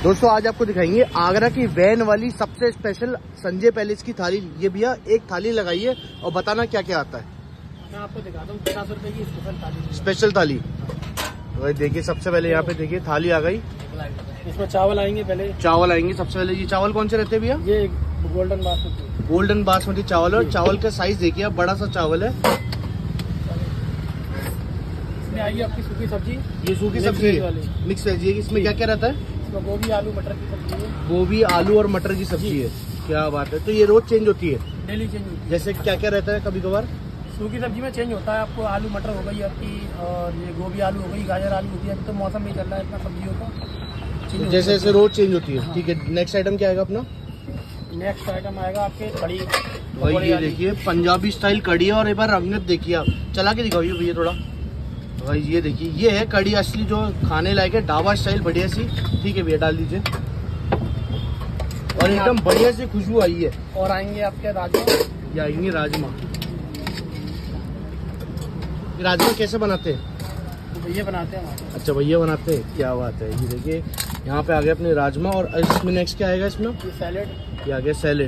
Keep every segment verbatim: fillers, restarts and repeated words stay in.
दोस्तों आज आपको दिखाएंगे आगरा की वैन वाली सबसे स्पेशल संजय पैलेस की थाली। ये भैया एक थाली लगाइए और बताना क्या क्या आता है। मैं आपको दिखाता हूँ पचास रुपए की स्पेशल थाली। स्पेशल थाली भाई देखिए, सबसे पहले यहाँ पे देखिए थाली आ गई। इसमें चावल आएंगे, पहले चावल आएंगे सबसे पहले। ये चावल कौन से रहते हैं भैया? ये गोल्डन बासमती गोल्डन बासमती चावल है। चावल का साइज देखिए, बड़ा सा चावल है। इसमें आइए आपकी सूखी सब्जी। ये सूखी सब्जी है, मिक्स वेज है। इसमें क्या क्या रहता है? गोभी आलू मटर की सब्जी है। गोभी आलू और मटर की सब्जी है। क्या बात है। तो ये रोज चेंज होती है? डेली चेंज होती है। जैसे क्या क्या रहता है? कभी कभार सूखी सब्जी में चेंज होता है। आपको आलू मटर हो गई आपकी, और ये गोभी आलू हो गई, गाजर आलू होती है। अभी तो मौसम नहीं चल रहा है इतना सब्जियों का, तो जैसे जैसे रोज चेंज होती है। ठीक है, नेक्स्ट आइटम क्या आएगा अपना? नेक्स्ट आइटम आएगा आपके कड़ी। भाई ये देखिए पंजाबी स्टाइल कड़ी है। और एक बार रंगत देखिए, आप चला के दिखाइए भैया थोड़ा। भाई ये देखिए, ये है कड़ी असली जो खाने लायक है, ढाबा स्टाइल बढ़िया सी। ठीक है भैया, डाल दीजिए। और एकदम बढ़िया सी खुशबू आई है। और आएंगे आपके राजमा। ये आएंगे राजमा। राजमा कैसे बनाते हैं? भैया बनाते हैं। अच्छा भैया बनाते हैं, क्या बात है। ये देखिए यहाँ पे आ गए अपने राजमा। और इसमें नेक्स्ट क्या आएगा? इसमें सैलेड। ये आ गया सैलेड।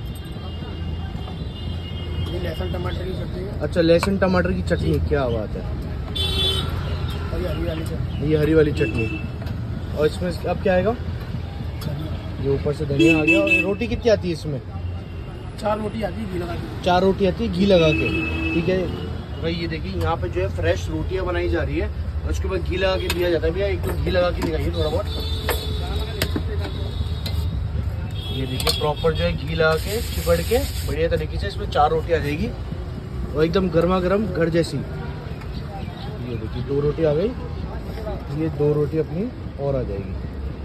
ये लहसुन टमाटर की चटनी है। अच्छा लहसुन टमाटर की चटनी, क्या बात है। और ये हरी वाली चटनी। ये हरी वाली चटनी। और इसमें अब क्या आएगा? ये ऊपर से धनिया आ गया। और रोटी कितनी आती है इसमें? चार रोटी आती है घी लगा के। चार रोटी आती है घी लगा के। ठीक है भाई, ये देखिए यहाँ पे जो है फ्रेश रोटियां बनाई जा रही है और उसके बाद घी लगा के दिया जाता है। भैया एक तो घी लगा के दिखाइए थोड़ा बहुत। ये देखिए प्रॉपर जो है घी लगा के चिपड़ के बढ़िया तरीके से इसमें चार रोटी आ जाएगी और एकदम गर्मा गर्म घर जैसी। ये देखिए दो रोटी आ गई। ये दो रोटी अपनी और आ जाएगी।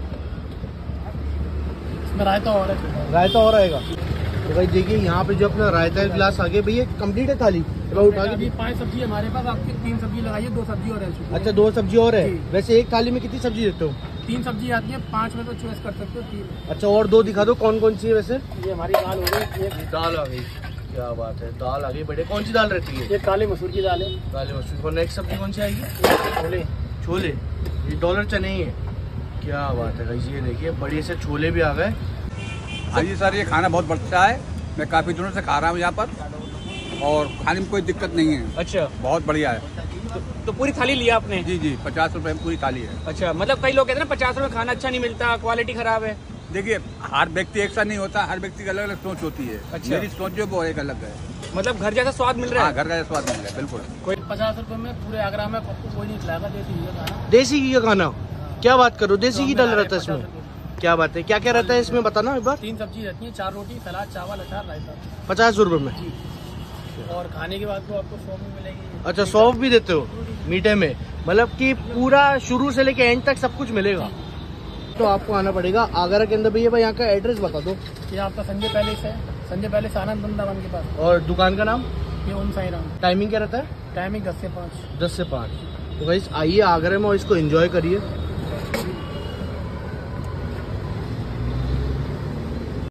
इसमें रायता और है। रायता और आएगा। तो भाई देखिए यहाँ पे जो अपना रायता का गिलास आ गया। भैया कंप्लीट है थाली? उठा के पाँच सब्जी हमारे पास, आपकी तीन सब्जी लगाइए, दो सब्जी और है। अच्छा दो सब्जी और है। वैसे एक थाली में कितनी सब्जी देते हो? तीन सब्जी आती है, पाँच में तो चॉइस कर सकते हो। तीन। अच्छा और दो दिखा दो, कौन कौन सी है वैसे? ये हमारी दाल हो गई। ये दाल आ गई, क्या बात है। दाल आ गई बढ़िया। कौन सी दाल रहती है? ये काले मसूर की दाल है। काले मसूर। और नेक्स्ट सब्जी कौन सी आएगी? छोले। छोले, ये डॉलर चने ही है। क्या बात है भाई, ये देखिए बढ़िया से छोले भी आ गए। हाँ जी सर, ये खाना बहुत बढ़िया है। मैं काफ़ी दिनों से खा रहा हूँ यहाँ पर और खाने में कोई दिक्कत नहीं है। अच्छा, बहुत बढ़िया है। तो, तो पूरी थाली लिया आपने? जी जी, पचास रुपए में पूरी थाली है। अच्छा, मतलब कई लोग कहते हैं ना पचास रुपए खाना अच्छा नहीं मिलता, क्वालिटी खराब है। देखिए हर व्यक्ति एक सा नहीं होता, हर व्यक्ति की अलग अलग सोच होती है। अच्छा। मेरी सोच जो वो एक अलग है। मतलब घर जैसा स्वाद मिल रहा है? हाँ, घर का स्वाद मिल रहा है बिल्कुल। कोई पचास रुपए में पूरे आगरा में कोई नहीं खिलाएगा देसी घी का खाना। देसी घी का खाना? क्या बात करो, देसी घी डाल रहता है इसमें? क्या बात है। क्या क्या रहता है इसमें बताना एक बार। तीन सब्जी रहती है, चार रोटी, सलाद, चावल, अचार, रायता। पचास रुपए में? और खाने के बाद तो आपको सौंफ भी मिलेगी। अच्छा सौंफ भी देते हो मीठे में? मतलब कि पूरा शुरू से लेके एंड तक सब कुछ मिलेगा। तो आपको आना पड़ेगा आगरा के अंदर। भैया भाई यहाँ का एड्रेस बता दो। ये आपका संजय पैलेस है। संजय पैलेस आनंद वृंदावन के पास। और दुकान का नाम? ये ओम साई राम। टाइमिंग क्या रहता है? टाइमिंग दस से पाँच। दस से पाँच। तो भाई आइए आगरा में और इसको एंजॉय करिए।